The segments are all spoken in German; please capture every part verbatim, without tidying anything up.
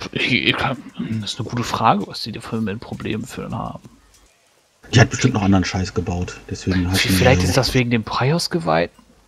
Ich, ich kann, das ist eine gute Frage, was die für ein Problem für den haben. Die hat bestimmt noch anderen Scheiß gebaut, deswegen hat Vielleicht so. ist das wegen dem Prios geweiht.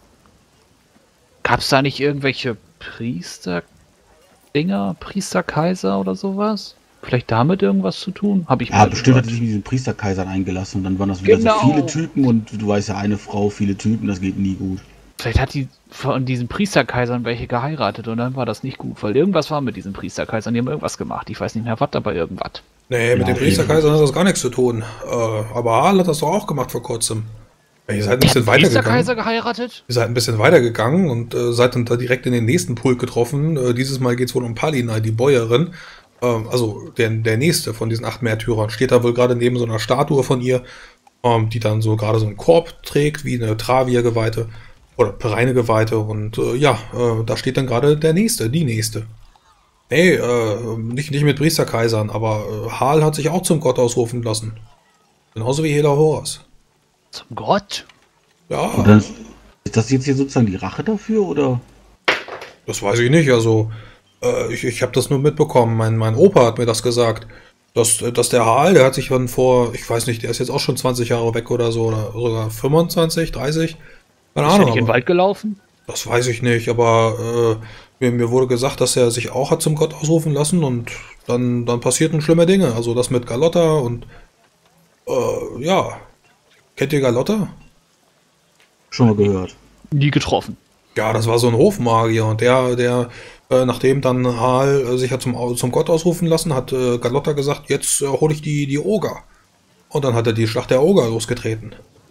Gab es da nicht irgendwelche Priester-Dinger, Priesterkaiser oder sowas? Vielleicht damit irgendwas zu tun? Habe ich Ja, mal bestimmt hat gehört. sich mit diesen Priesterkaisern eingelassen und dann waren das wieder Genau. so viele Typen und du weißt ja, eine Frau, viele Typen, das geht nie gut. Vielleicht hat die von diesen Priesterkaisern welche geheiratet und dann war das nicht gut, weil irgendwas war mit diesen Priesterkaisern, die haben irgendwas gemacht. Ich weiß nicht mehr was, aber irgendwas. Nee, mit Ja, dem Priesterkaiser hat das gar nichts zu tun. Äh, aber Harl hat das doch auch gemacht vor kurzem. Ja, ihr seid ein bisschen Priesterkaiser weitergegangen. geheiratet? Ihr seid ein bisschen weitergegangen und äh, seid dann da direkt in den nächsten Pulk getroffen. Äh, dieses Mal geht es wohl um Palina, die Bäuerin. Ähm, also der, der nächste von diesen acht Märtyrern. Steht da wohl gerade neben so einer Statue von ihr, ähm, die dann so gerade so einen Korb trägt, wie eine Travia-Geweihte oder Pereine-Geweihte. Und äh, ja, äh, da steht dann gerade der nächste, die nächste. Nee, äh, nicht, nicht mit Priesterkaisern, aber äh, Harl hat sich auch zum Gott ausrufen lassen. Genauso wie Hela Horus. Zum Gott? Ja, Und dann ist, ist das jetzt hier sozusagen die Rache dafür oder? das weiß ich nicht. Also, äh, ich, ich habe das nur mitbekommen. Mein, mein Opa hat mir das gesagt. Dass, dass der Harl, der hat sich dann vor, ich weiß nicht, der ist jetzt auch schon zwanzig Jahre weg oder so, oder sogar fünfundzwanzig, dreißig. Keine Ist er Ahnung. nicht in den aber- Wald gelaufen? Das weiß ich nicht, aber äh, mir, mir wurde gesagt, dass er sich auch hat zum Gott ausrufen lassen und dann, dann passierten schlimme Dinge. Also das mit Galotta und äh, ja. Kennt ihr Galotta? Schon mal gehört. Nie getroffen. Ja, das war so ein Hofmagier und der, der, äh, nachdem dann Harl äh, sich hat zum, Au- zum Gott ausrufen lassen, hat äh, Galotta gesagt, jetzt äh, hole ich die, die Oger. Und dann hat er die Schlacht der Oger losgetreten.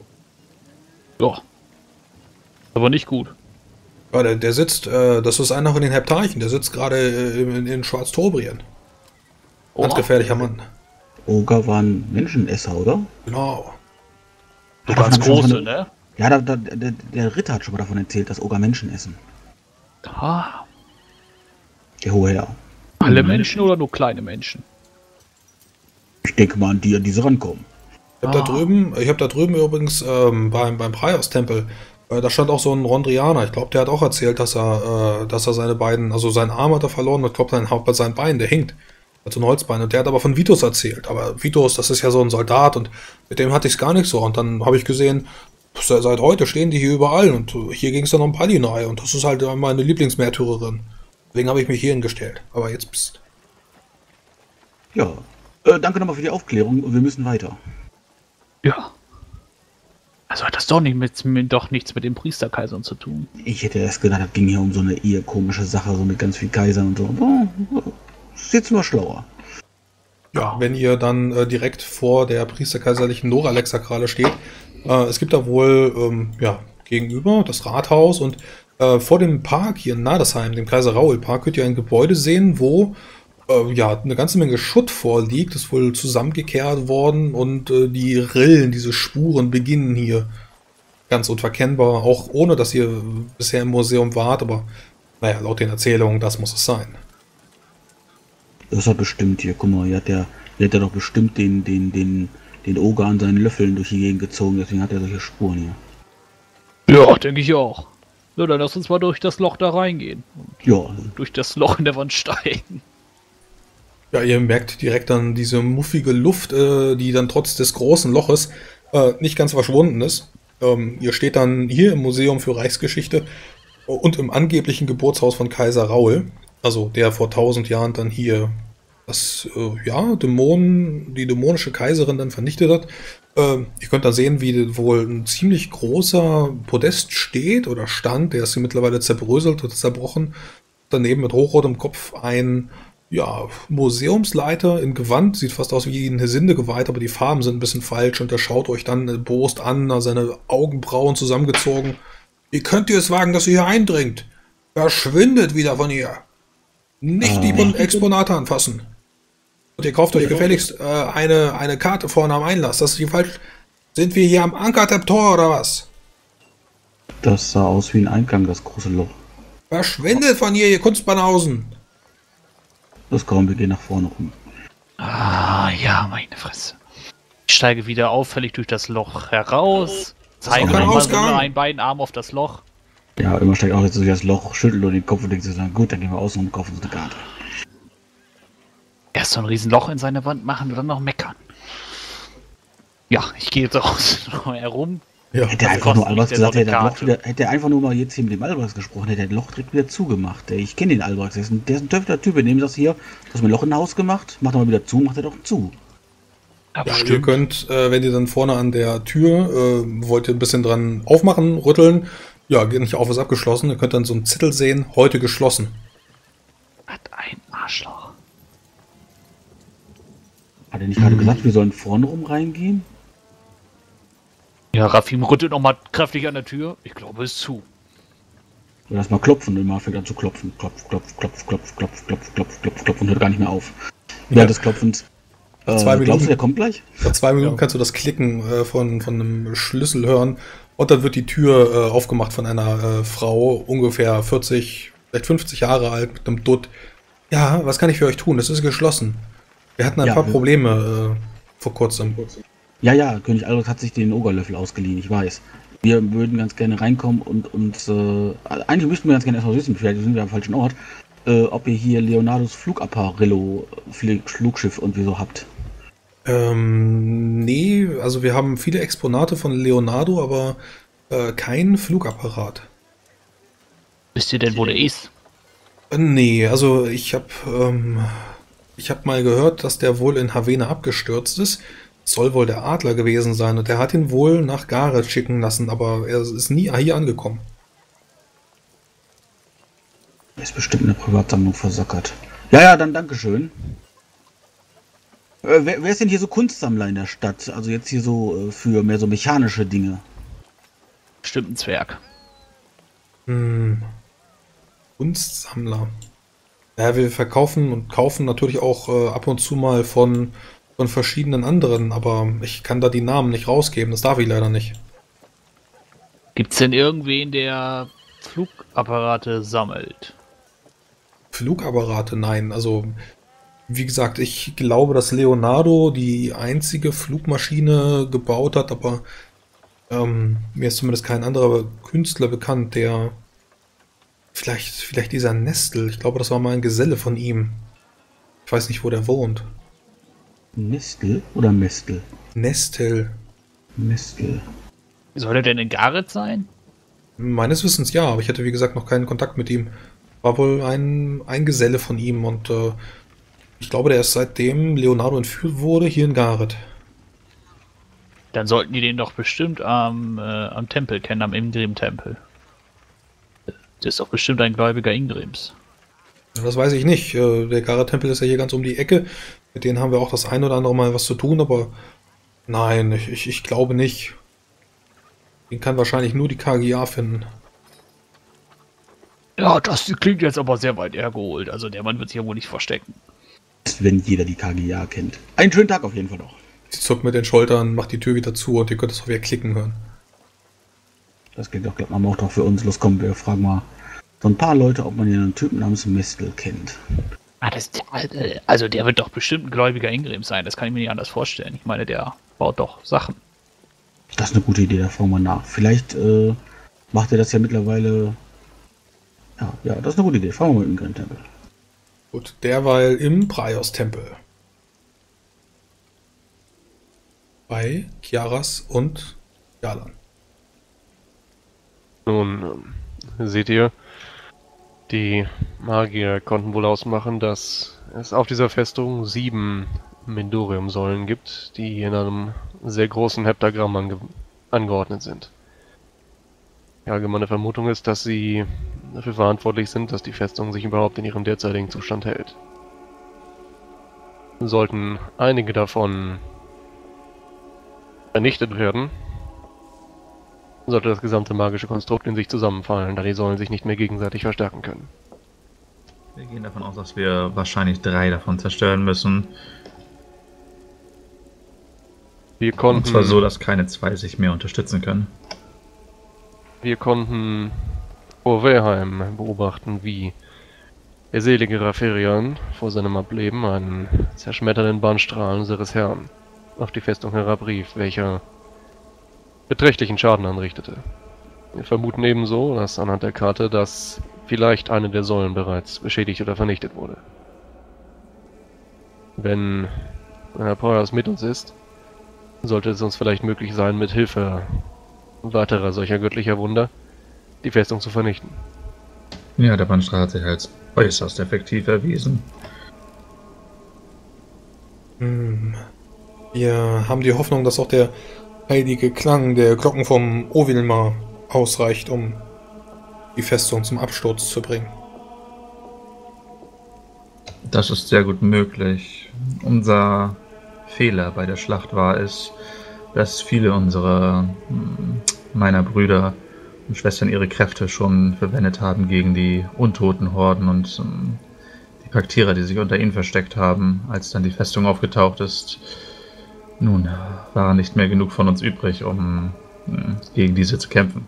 Ja. Aber nicht gut. Ja, der, der sitzt, äh, das ist einer von den Heptarchen, der sitzt gerade äh, in, in Schwarztobrien. Ganz Oha. gefährlicher Mann. Oger waren Menschenesser, oder? Genau. So Ah, das ganz haben wir schon große, von- ne? Ja, da, da, der, der Ritter hat schon mal davon erzählt, dass Oger Menschen essen. Ah, Der hohe Herr. alle Menschen oder nur kleine Menschen? Ich denke mal an die, an die sie rankommen. Ich habe Ah. da drüben, ich habe da drüben übrigens ähm, beim, beim Praios-Tempel, äh, da stand auch so ein Rondrianer. Ich glaube, der hat auch erzählt, dass er, äh, dass er seine beiden, also seinen Arm hat er verloren und ich glaube, sein Haupt bei seinem Bein, der hinkt. Also ein Holzbein. Und der hat aber von Vitus erzählt. Aber Vitus, das ist ja so ein Soldat und mit dem hatte ich es gar nicht so. Und dann habe ich gesehen, se- seit heute stehen die hier überall und äh, hier ging es dann um Palinai und das ist halt meine Lieblingsmärtyrerin. Deswegen habe ich mich hier hingestellt. Aber jetzt bist Ja. Äh, danke nochmal für die Aufklärung und wir müssen weiter. Ja. Also hat das doch, nicht mit, mit, doch nichts mit den Priesterkaisern zu tun. Ich hätte erst gedacht, das ging hier um so eine eher komische Sache, so mit ganz viel Kaisern und so. Oh, ist jetzt nur schlauer. Ja, wenn ihr dann äh, direkt vor der priesterkaiserlichen Noralex-Sakrale steht, äh, es gibt da wohl ähm, ja, gegenüber das Rathaus und äh, vor dem Park hier in Nadesheim, dem Kaiser-Raoul-Park, könnt ihr ein Gebäude sehen, wo äh, ja eine ganze Menge Schutt vorliegt, ist wohl zusammengekehrt worden und äh, die Rillen, diese Spuren beginnen hier ganz unverkennbar, auch ohne dass ihr bisher im Museum wart, aber naja, laut den Erzählungen, das muss es sein. Das hat bestimmt hier, guck mal, hier hat der, hier hat er doch bestimmt den, den, den, den Oger an seinen Löffeln durch die Gegend gezogen, deswegen hat er solche Spuren hier. Ja, denke ich auch. So, dann lass uns mal durch das Loch da reingehen. Und Ja, durch das Loch in der Wand steigen. Ja, ihr merkt direkt dann diese muffige Luft, äh, die dann trotz des großen Loches äh, nicht ganz verschwunden ist. Ähm, ihr steht dann hier im Museum für Reichsgeschichte und im angeblichen Geburtshaus von Kaiser Raoul, also der vor tausend Jahren dann hier das, äh, ja, Dämonen, die dämonische Kaiserin dann vernichtet hat. Ähm, ihr könnt da sehen, wie wohl ein ziemlich großer Podest steht oder stand, der ist hier mittlerweile zerbröselt oder zerbrochen. Daneben mit hochrotem Kopf ein ja, Museumsleiter in Gewand, sieht fast aus wie ein Hesinde-Geweiht, aber die Farben sind ein bisschen falsch und der schaut euch dann äh, bost an, seine Augenbrauen zusammengezogen. Wie könnt ihr es wagen, dass ihr hier eindringt? Verschwindet wieder von hier! Nicht die Ah. Exponate anfassen! Und ihr kauft euch gefälligst äh, eine, eine Karte vorne am Einlass. Das ist hier falsch. Sind wir hier am Ankertep-Tor oder was? das sah aus wie ein Eingang, das große Loch. Verschwindet von hier, ihr Kunstbanausen! Das kommen, wir gehen nach vorne rum. Ah, ja, meine Fresse. Ich steige wieder auffällig durch das Loch heraus. Zeige auch kein nochmal so Ausgang. mit meinen beiden Armen auf das Loch. Ja, immer steigt auch jetzt so das Loch, schüttelt nur den Kopf und denkt sich dann, gut, dann gehen wir außen um und kaufen uns eine Karte. so ein Riesenloch in seine Wand machen und dann noch meckern. Ja, ich gehe jetzt raus herum. Ja. Hätte er einfach nur Albrax gesagt, hätte er, Loch wieder, hätte er einfach nur mal jetzt hier mit dem Albrax gesprochen, hätte er das Loch direkt wieder zugemacht. Ich kenne den Albrax, der ist ein, der ist ein töfter Typ. Wir nehmen das hier, du hast mir ein Loch in ein Haus gemacht, macht er mal wieder zu, macht er doch zu. Ja, ihr könnt, äh, wenn ihr dann vorne an der Tür, äh, wollt ihr ein bisschen dran aufmachen, rütteln, ja, geht nicht auf, ist abgeschlossen, ihr könnt dann so einen Zettel sehen, heute geschlossen. Was ein Arschloch. Hat er nicht gerade gesagt, wir sollen vorne rum reingehen? Ja, Rafim rüttelt nochmal kräftig an der Tür. Ich glaube, es ist zu. Oder lass mal klopfen und mal fängt an zu klopfen. Klopf, klopf, klopf, klopf, klopf, klopf, klopf, klopf, klopf und hört gar nicht mehr auf. Während ja. des Klopfens. Äh, zwei Minuten, glaubst du, der kommt gleich? Nach zwei Minuten ja. kannst du das Klicken äh, von, von einem Schlüssel hören und dann wird die Tür äh, aufgemacht von einer äh, Frau, ungefähr vierzig, vielleicht fünfzig Jahre alt, mit einem Dutt. Ja, was kann ich für euch tun? Es ist geschlossen. Wir hatten ein ja, paar Probleme äh, vor kurzem. Ja, ja, König Albrecht hat sich den Ogerlöffel ausgeliehen, ich weiß. Wir würden ganz gerne reinkommen und uns, äh, eigentlich müssten wir ganz gerne erstmal wissen, vielleicht sind wir am falschen Ort, äh, ob ihr hier Leonardos Flugapparillo, Flugschiff und wieso habt. Ähm, nee, also wir haben viele Exponate von Leonardo, aber äh, kein Flugapparat. Wisst ihr denn, wo der ist? Äh, nee, also ich habe ähm, ich habe mal gehört, dass der wohl in Havena abgestürzt ist. Soll wohl der Adler gewesen sein und der hat ihn wohl nach Gareth schicken lassen, aber er ist nie hier angekommen. Er ist bestimmt in der Privatsammlung versackert. Ja, ja, dann Dankeschön. Äh, wer, wer ist denn hier so Kunstsammler in der Stadt? Also jetzt hier so äh, für mehr so mechanische Dinge. Bestimmt ein Zwerg. Hm. Kunstsammler. Ja, wir verkaufen und kaufen natürlich auch äh, ab und zu mal von, von verschiedenen anderen, aber ich kann da die Namen nicht rausgeben, das darf ich leider nicht. Gibt's denn irgendwen, der Flugapparate sammelt? Flugapparate, nein. Also, wie gesagt, ich glaube, dass Leonardo die einzige Flugmaschine gebaut hat, aber ähm, mir ist zumindest kein anderer Künstler bekannt, der vielleicht, vielleicht dieser Nestel, ich glaube, das war mal ein Geselle von ihm. Ich weiß nicht, wo der wohnt. Nestel oder Mestel? Nestel. Mestel. Soll er denn in Gareth sein? Meines Wissens ja, aber ich hatte wie gesagt noch keinen Kontakt mit ihm. War wohl ein, ein Geselle von ihm und äh, ich glaube, der ist seitdem Leonardo entführt wurde hier in Gareth. Dann sollten die den doch bestimmt am, äh, am Tempel kennen, am Ingrim-Tempel. Das ist doch bestimmt ein Gläubiger Ingrims. Ja, das weiß ich nicht. Äh, der Gareth-Tempel ist ja hier ganz um die Ecke. Mit denen haben wir auch das ein oder andere Mal was zu tun, aber nein, ich, ich, ich glaube nicht. Den kann wahrscheinlich nur die K G A finden. Ja, das klingt jetzt aber sehr weit hergeholt. Also der Mann wird sich ja wohl nicht verstecken. Wenn jeder die K G A kennt. Einen schönen Tag auf jeden Fall noch. Sie zuckt mit den Schultern, macht die Tür wieder zu und ihr könnt es auch wieder klicken hören. Das geht doch, glaube ich, auch doch für uns. Los, komm, wir fragen mal so ein paar Leute, ob man hier einen Typen namens Mestel kennt. Ah, das, also der wird doch bestimmt ein Gläubiger Ingrims sein. Das kann ich mir nicht anders vorstellen. Ich meine, der baut doch Sachen. Das ist eine gute Idee, da fragen wir nach. Vielleicht äh, macht er das ja mittlerweile. Ja, ja, das ist eine gute Idee. Fragen wir mal im Ingrim-Tempel. Gut, derweil im Praios-Tempel. Bei Kiaras und Jalan. Nun, ähm, seht ihr, die Magier konnten wohl ausmachen, dass es auf dieser Festung sieben Mendorium-Säulen gibt, die in einem sehr großen Heptagramm ange angeordnet sind. Die allgemeine Vermutung ist, dass sie dafür verantwortlich sind, dass die Festung sich überhaupt in ihrem derzeitigen Zustand hält. Sollten einige davon vernichtet werden, sollte das gesamte magische Konstrukt in sich zusammenfallen, da die Säulen sich nicht mehr gegenseitig verstärken können. Wir gehen davon aus, dass wir wahrscheinlich drei davon zerstören müssen. Wir konnten, Und zwar so, dass keine zwei sich mehr unterstützen können. Wir konnten vor Wehrheim beobachten, wie der selige Raferian vor seinem Ableben einen zerschmetternden Bahnstrahl unseres Herrn auf die Festung herabrief, welcher beträchtlichen Schaden anrichtete. Wir vermuten ebenso, dass anhand der Karte, dass vielleicht eine der Säulen bereits beschädigt oder vernichtet wurde. Wenn Herr Preuers mit uns ist, sollte es uns vielleicht möglich sein, mit Hilfe weiterer solcher göttlicher Wunder die Festung zu vernichten. Ja, der Bandstrahl hat sich als äußerst effektiv erwiesen. Hm. Wir haben die Hoffnung, dass auch der heilige Klang der Glocken vom Ovilmar ausreicht, um die Festung zum Absturz zu bringen. Das ist sehr gut möglich. Unser Fehler bei der Schlacht war es, dass viele unserer, meiner Brüder und Schwestern ihre Kräfte schon verwendet haben gegen die untoten Horden und um, die Paktierer, die sich unter ihnen versteckt haben, als dann die Festung aufgetaucht ist. Nun, war nicht mehr genug von uns übrig, um um gegen diese zu kämpfen.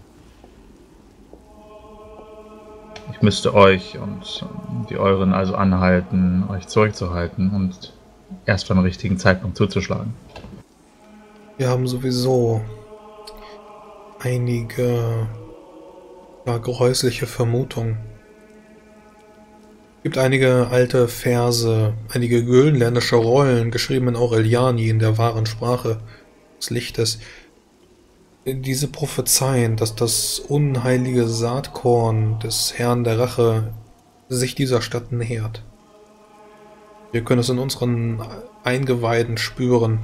Ich müsste euch und um, die euren also anhalten, euch zurückzuhalten und erst beim richtigen Zeitpunkt zuzuschlagen. Wir haben sowieso einige ja, gräusliche Vermutungen. Es gibt einige alte Verse, einige grönländische Rollen, geschrieben in Aureliani, in der wahren Sprache des Lichtes. Diese prophezeien, dass das unheilige Saatkorn des Herrn der Rache sich dieser Stadt nähert. Wir können es in unseren Eingeweiden spüren.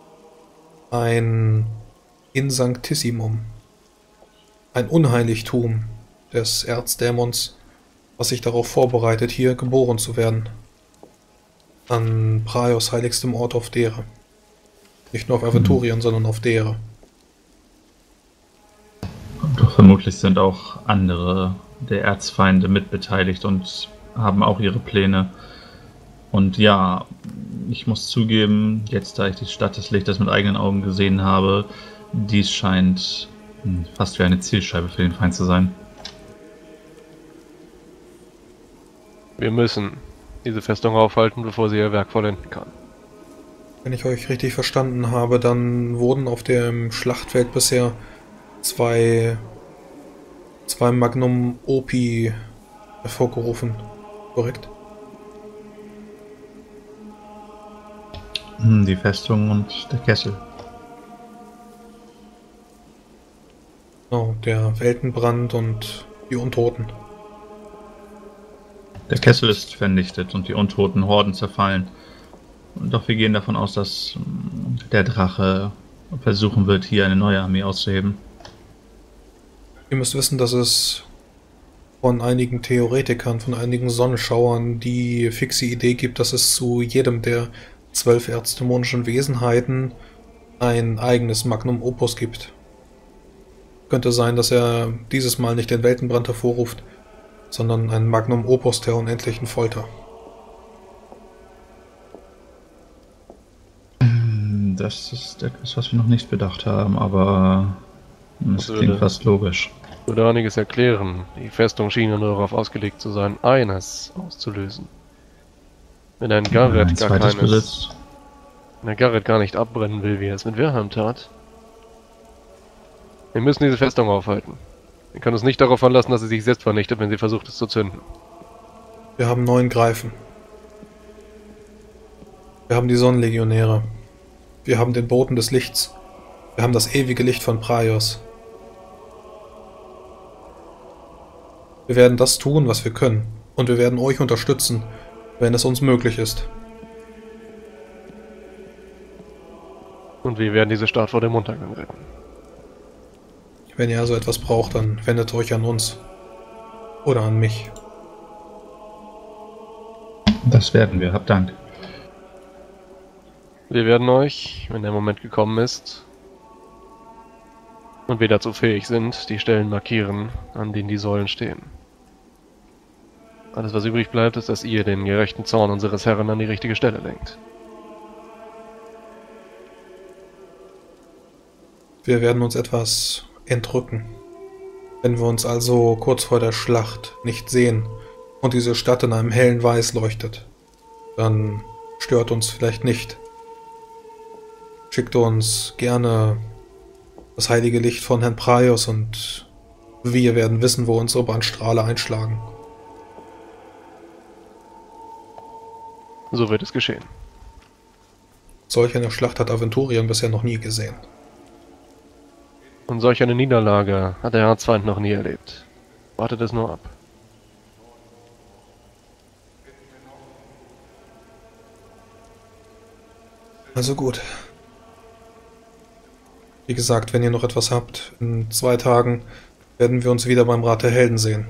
Ein Insanctissimum. Ein Unheiligtum des Erzdämons, was sich darauf vorbereitet, hier geboren zu werden. An Praios heiligstem Ort auf Dere. Nicht nur auf Aventurien, mhm. sondern auf Dere. Doch vermutlich sind auch andere der Erzfeinde mitbeteiligt und haben auch ihre Pläne. Und ja, ich muss zugeben, jetzt da ich die Stadt des Lichtes mit eigenen Augen gesehen habe, dies scheint fast wie eine Zielscheibe für den Feind zu sein. Wir müssen diese Festung aufhalten, bevor sie ihr Werk vollenden kann. Wenn ich euch richtig verstanden habe, dann wurden auf dem Schlachtfeld bisher zwei, zwei Magnum Opi hervorgerufen. Korrekt? Die Festung und der Kessel. Oh, der Weltenbrand und die Untoten. Der Kessel ist vernichtet und die untoten Horden zerfallen. Doch wir gehen davon aus, dass der Drache versuchen wird, hier eine neue Armee auszuheben. Ihr müsst wissen, dass es von einigen Theoretikern, von einigen Sonnenschauern die fixe Idee gibt, dass es zu jedem der zwölf erzdämonischen Wesenheiten ein eigenes Magnum Opus gibt. Könnte sein, dass er dieses Mal nicht den Weltenbrand hervorruft, sondern ein Magnum Opus der unendlichen Folter. Das ist etwas, was wir noch nicht bedacht haben, aber es Das klingt würde- fast logisch. Würde einiges erklären. Die Festung schien ja nur darauf ausgelegt zu sein, eines auszulösen. Wenn ein Garrett Ein gar zweites keines, besitzt. wenn der Garrett gar nicht abbrennen will, wie er es mit Werheim tat. Wir müssen diese Festung aufhalten. Wir können uns nicht darauf verlassen, dass sie sich selbst vernichtet, wenn sie versucht, es zu zünden. Wir haben neun Greifen. Wir haben die Sonnenlegionäre. Wir haben den Boten des Lichts. Wir haben das ewige Licht von Praios. Wir werden das tun, was wir können. Und wir werden euch unterstützen, wenn es uns möglich ist. Und wir werden diese Stadt vor dem Untergang retten. Wenn ihr also etwas braucht, dann wendet euch an uns. Oder an mich. Das werden wir, habt Dank. Wir werden euch, wenn der Moment gekommen ist und wir dazu fähig sind, die Stellen markieren, an denen die Säulen stehen. Alles, was übrig bleibt, ist, dass ihr den gerechten Zorn unseres Herrn an die richtige Stelle lenkt. Wir werden uns etwas entrücken. Wenn wir uns also kurz vor der Schlacht nicht sehen und diese Stadt in einem hellen Weiß leuchtet, dann stört uns vielleicht nicht. Schickt uns gerne das heilige Licht von Herrn Praios und wir werden wissen, wo unsere Bandstrahle einschlagen. So wird es geschehen. Solch eine Schlacht hat Aventurien bisher noch nie gesehen. Und solch eine Niederlage hat der Erzfeind noch nie erlebt. Wartet es nur ab. Also gut. Wie gesagt, wenn ihr noch etwas habt, in zwei Tagen werden wir uns wieder beim Rat der Helden sehen.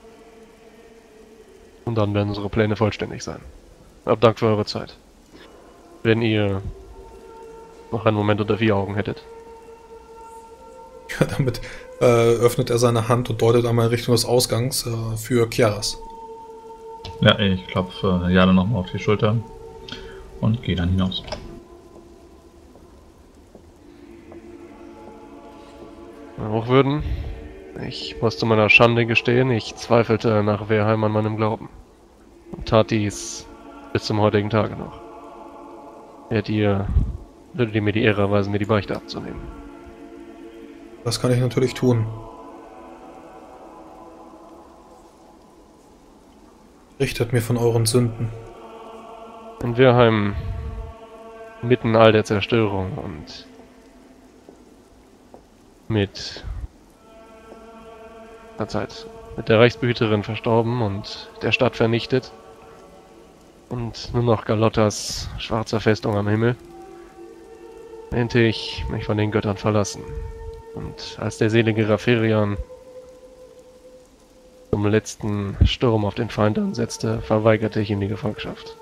Und dann werden unsere Pläne vollständig sein. Hab Dank für eure Zeit. Wenn ihr noch einen Moment unter vier Augen hättet. Ja, damit äh, öffnet er seine Hand und deutet einmal in Richtung des Ausgangs äh, für Kiaras. Ja, ich klopfe äh, Jade nochmal auf die Schulter und gehe dann hinaus. Hochwürden, ich muss zu meiner Schande gestehen, ich zweifelte nach Wehrheim an meinem Glauben. Und tat dies bis zum heutigen Tage noch. Werdet ihr, würdet ihr mir die Ehre erweisen, mir die Beichte abzunehmen? Das kann ich natürlich tun. Richtet mir von euren Sünden. In Wehrheim, mitten all der Zerstörung und mit der Zeit, mit der Reichsbehüterin verstorben und der Stadt vernichtet und nur noch Galottas schwarzer Festung am Himmel, wähnte ich mich von den Göttern verlassen. Und als der selige Raferian zum letzten Sturm auf den Feind ansetzte, verweigerte ich ihm die Gefolgschaft.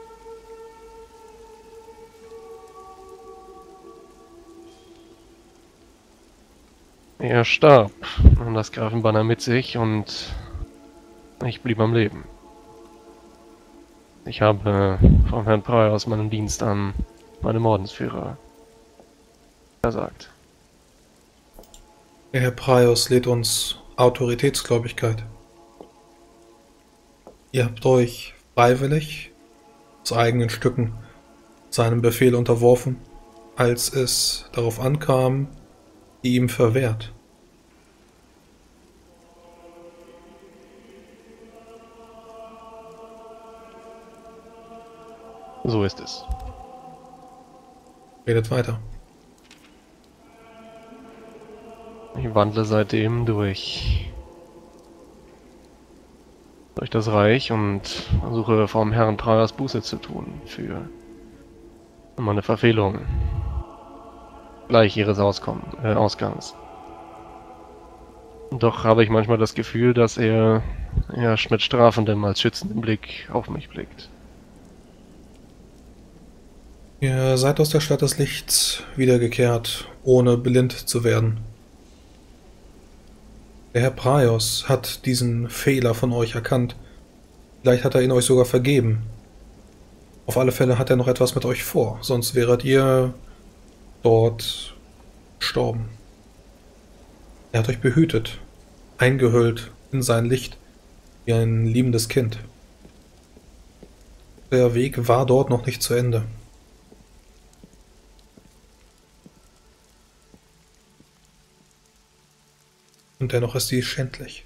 Er starb, nahm das Grafenbanner mit sich und ich blieb am Leben. Ich habe vom Herrn Priors meinen Dienst an meinem Ordensführer versagt. Der Herr Prios lehrt uns Autoritätsgläubigkeit. Ihr habt euch freiwillig aus eigenen Stücken seinem Befehl unterworfen, als es darauf ankam, die ihm verwehrt. So ist es. Redet weiter. Ich wandle seitdem durch durch das Reich und versuche vom Herrn Priors Buße zu tun für meine Verfehlungen gleich ihres Auskommen, äh, Ausgangs. Doch habe ich manchmal das Gefühl, dass er erst mit strafendem als schützendem Blick auf mich blickt. Ihr seid aus der Stadt des Lichts wiedergekehrt, ohne blind zu werden. Der Herr Prios hat diesen Fehler von euch erkannt. Vielleicht hat er ihn euch sogar vergeben. Auf alle Fälle hat er noch etwas mit euch vor, sonst wäret ihr dort gestorben. Er hat euch behütet, eingehüllt in sein Licht, wie ein liebendes Kind. Der Weg war dort noch nicht zu Ende. Und dennoch ist dies schändlich.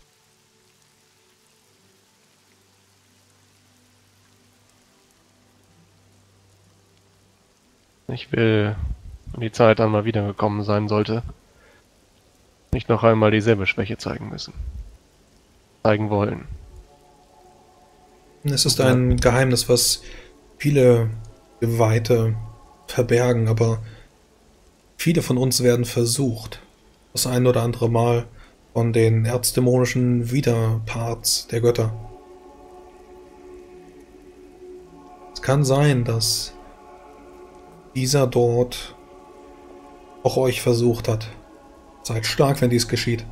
Ich will, wenn die Zeit einmal wiedergekommen sein sollte, nicht noch einmal dieselbe Schwäche zeigen müssen. Zeigen wollen. Es ist ein Geheimnis, was viele Geweihte verbergen, aber viele von uns werden versucht, das ein oder andere Mal von den erzdämonischen Widerparts der Götter. Es kann sein, dass dieser dort auch euch versucht hat. Seid stark, wenn dies geschieht.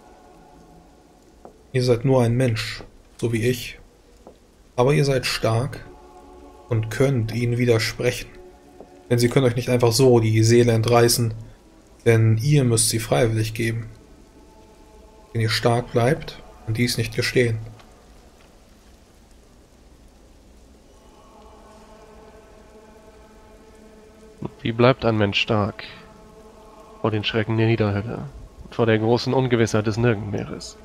Ihr seid nur ein Mensch, so wie ich. Aber ihr seid stark und könnt ihnen widersprechen. Denn sie können euch nicht einfach so die Seele entreißen, denn ihr müsst sie freiwillig geben. Wenn ihr stark bleibt, kann dies nicht geschehen. Wie bleibt ein Mensch stark vor den Schrecken der Niederhölle und vor der großen Ungewissheit des Nirgendmeeres?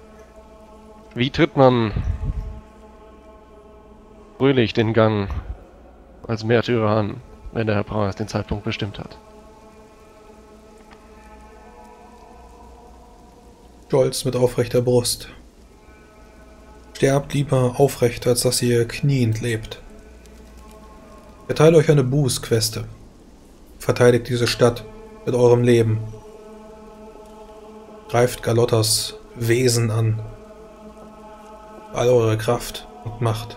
Wie tritt man fröhlich den Gang als Märtyrer an, wenn der Herr Preuß den Zeitpunkt bestimmt hat. Stolz mit aufrechter Brust. Sterbt lieber aufrecht, als dass ihr kniend lebt. Erteilt euch eine Bußqueste. Verteidigt diese Stadt mit eurem Leben. Greift Galottas Wesen an. All eure Kraft und Macht.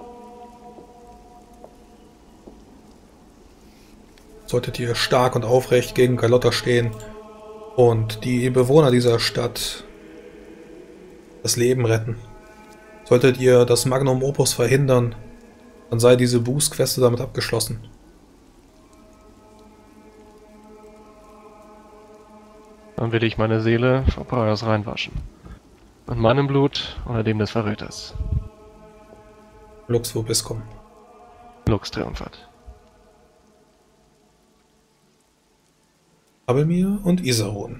Solltet ihr stark und aufrecht gegen Galotta stehen und die Bewohner dieser Stadt das Leben retten. Solltet ihr das Magnum Opus verhindern, dann sei diese Bußqueste damit abgeschlossen. Dann will ich meine Seele vor Preuß reinwaschen. Und meinem Blut oder dem des Verräters. Lux vobiscum. Lux triumphat. Abelmir und Isarun.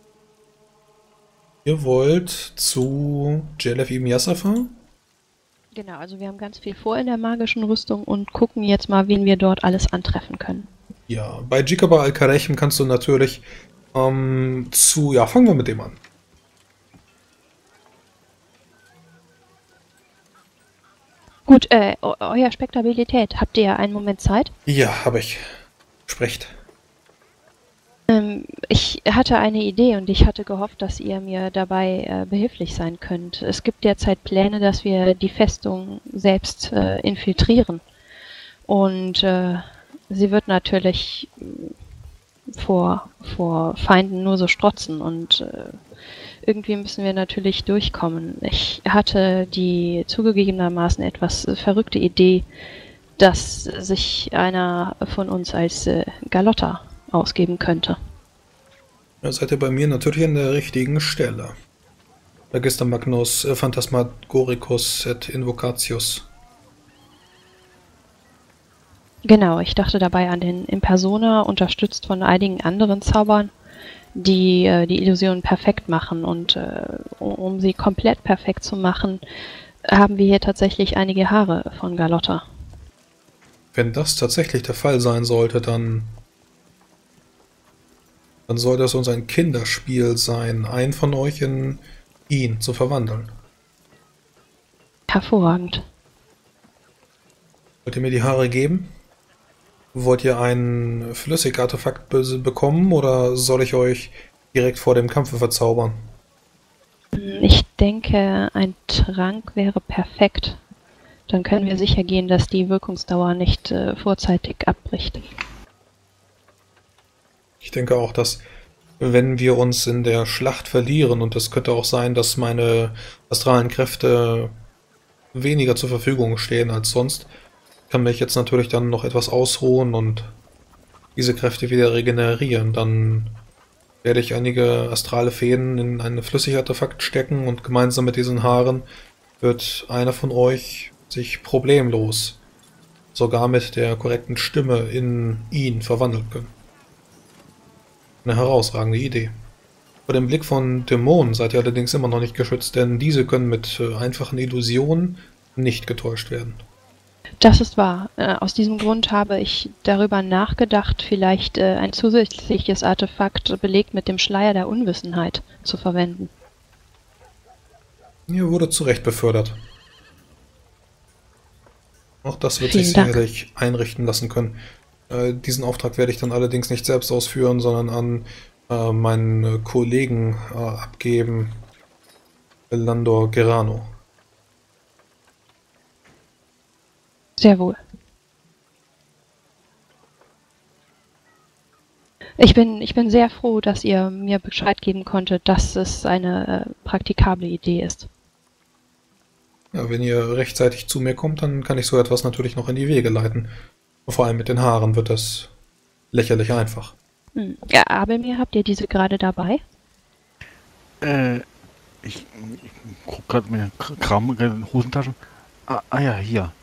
Ihr wollt zu Jelef Ibn Yassafa? Genau, also wir haben ganz viel vor in der magischen Rüstung und gucken jetzt mal, wen wir dort alles antreffen können. Ja, bei Jikaba al-Karechem kannst du natürlich ähm, zu... Ja, fangen wir mit dem an. Gut, äh, eu- euer Spektabilität, habt ihr einen Moment Zeit? Ja, habe ich. Sprecht. Ähm, ich hatte eine Idee und ich hatte gehofft, dass ihr mir dabei äh, behilflich sein könnt. Es gibt derzeit Pläne, dass wir die Festung selbst äh, infiltrieren. Und äh, sie wird natürlich äh, vor, vor Feinden nur so strotzen und äh, irgendwie müssen wir natürlich durchkommen. Ich hatte die zugegebenermaßen etwas äh, verrückte Idee, dass sich einer von uns als äh, Galotta ausgeben könnte. Da seid ihr bei mir natürlich an der richtigen Stelle. Magister Magnus äh, Phantasmagoricus et Invocatius. Genau, ich dachte dabei an den Impersona, unterstützt von einigen anderen Zaubern, die äh, die Illusionen perfekt machen. Und äh, um sie komplett perfekt zu machen, haben wir hier tatsächlich einige Haare von Galotta. Wenn das tatsächlich der Fall sein sollte, dann... Dann soll das uns ein Kinderspiel sein, einen von euch in ihn zu verwandeln. Hervorragend. Wollt ihr mir die Haare geben? Wollt ihr ein Flüssigartefakt be- bekommen oder soll ich euch direkt vor dem Kampfe verzaubern? Ich denke, ein Trank wäre perfekt. Dann können wir sicher gehen, dass die Wirkungsdauer nicht äh, vorzeitig abbricht. Ich denke auch, dass wenn wir uns in der Schlacht verlieren, und es könnte auch sein, dass meine astralen Kräfte weniger zur Verfügung stehen als sonst, kann mich jetzt natürlich dann noch etwas ausruhen und diese Kräfte wieder regenerieren. Dann werde ich einige astrale Fäden in ein Flüssigartefakt stecken und gemeinsam mit diesen Haaren wird einer von euch sich problemlos, sogar mit der korrekten Stimme, in ihn verwandeln können. Eine herausragende Idee. Vor dem Blick von Dämonen seid ihr allerdings immer noch nicht geschützt, denn diese können mit äh, einfachen Illusionen nicht getäuscht werden. Das ist wahr. Äh, aus diesem Grund habe ich darüber nachgedacht, vielleicht äh, ein zusätzliches Artefakt belegt mit dem Schleier der Unwissenheit zu verwenden. Ihr wurde zu Recht befördert. Auch das wird Vielen sich Dank. sicherlich einrichten lassen können. Äh, diesen Auftrag werde ich dann allerdings nicht selbst ausführen, sondern an äh, meinen äh, Kollegen äh, abgeben, Landor Gerano. Sehr wohl. Ich bin, ich bin sehr froh, dass ihr mir Bescheid geben konntet, dass es eine äh, praktikable Idee ist. Ja, wenn ihr rechtzeitig zu mir kommt, dann kann ich so etwas natürlich noch in die Wege leiten. Vor allem mit den Haaren wird das lächerlich einfach. Hm. Ja, Abelmir, habt ihr diese gerade dabei? Äh, ich, ich guck gerade meine Kram, äh, Hosentasche. Ah, ah ja, hier.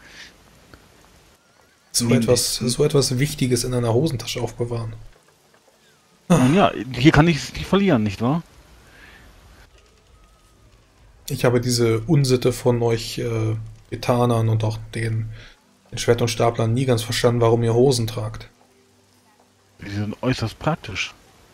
So Nee, etwas, nee. so etwas Wichtiges in einer Hosentasche aufbewahren. Nun ja, hier kann ich es nicht verlieren, nicht wahr? Ich habe diese Unsitte von euch äh, Etanern und auch den den Schwert- und Staplern nie ganz verstanden, warum ihr Hosen tragt. Die sind äußerst praktisch.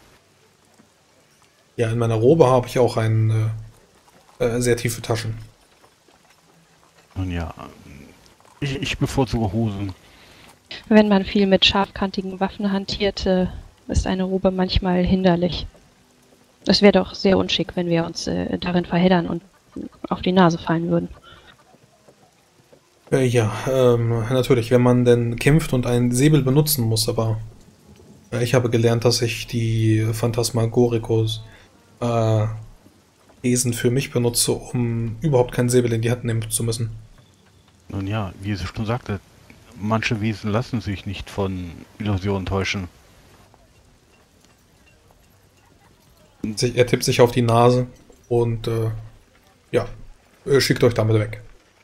Ja, in meiner Robe habe ich auch ein, äh, äh, sehr tiefe Taschen. Nun ja, ich, ich bevorzuge Hosen. Wenn man viel mit scharfkantigen Waffen hantiert, äh, ist eine Robe manchmal hinderlich. Es wäre doch sehr unschick, wenn wir uns äh, darin verheddern und auf die Nase fallen würden. Äh, ja, ähm, natürlich, wenn man denn kämpft und einen Säbel benutzen muss, aber äh, ich habe gelernt, dass ich die Phantasmagoricos äh, Wesen für mich benutze, um überhaupt keinen Säbel in die Hand nehmen zu müssen. Nun ja, wie es schon sagte, manche Wesen lassen sich nicht von Illusionen täuschen. Sie- Er tippt sich auf die Nase und äh, ja, äh, schickt euch damit weg.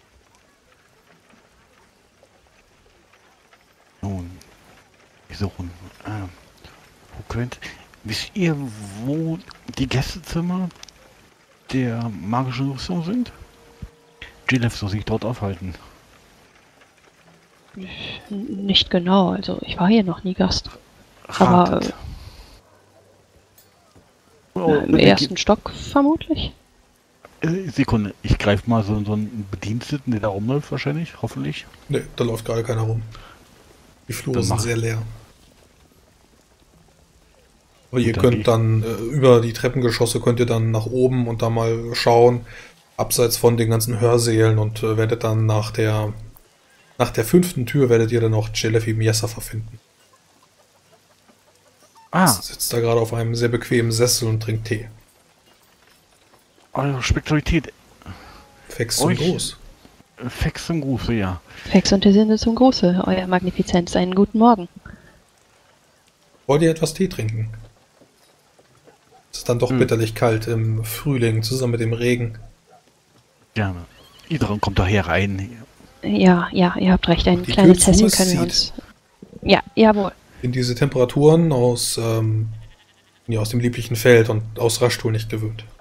Nun, so, äh, wo könnt, wisst ihr, wo die Gästezimmer der magischen Rüstung sind? Gilef soll sich dort aufhalten. N- Nicht genau, also ich war hier noch nie Gast. Aber Ratet. äh, Oh, im wir ersten Stock vermutlich. Äh, Sekunde, ich greife mal so, so einen Bediensteten, der da rumläuft wahrscheinlich, hoffentlich. Ne, da läuft gerade keiner rum. Die Flure Dann sind mach- sehr leer. Aber ihr Dann könnt geh- dann äh, über die Treppengeschosse könnt ihr dann nach oben und da mal schauen, abseits von den ganzen Hörsälen und äh, werdet dann nach der nach der fünften Tür werdet ihr dann auch Jelefi Miyasafa finden. Ah, Sitzt da gerade auf einem sehr bequemen Sessel und trinkt Tee. eure Spezialität. Fex und Euch- groß. Äh, Fex und Gruße, ja. Fex und der Sinne zum Gruße, Euer Magnifizenz, einen guten Morgen. Wollt ihr etwas Tee trinken? Es ist dann doch Hm. bitterlich kalt im Frühling zusammen mit dem Regen. Gerne. Idron kommt doch hier rein. Ja, ja, ihr habt recht, ein Die kleines Tür zu Tässchen ist, können wir zieht. uns... Ja, jawohl. In diese Temperaturen aus, ähm, ja, aus dem lieblichen Feld und aus Raschtul nicht gewöhnt.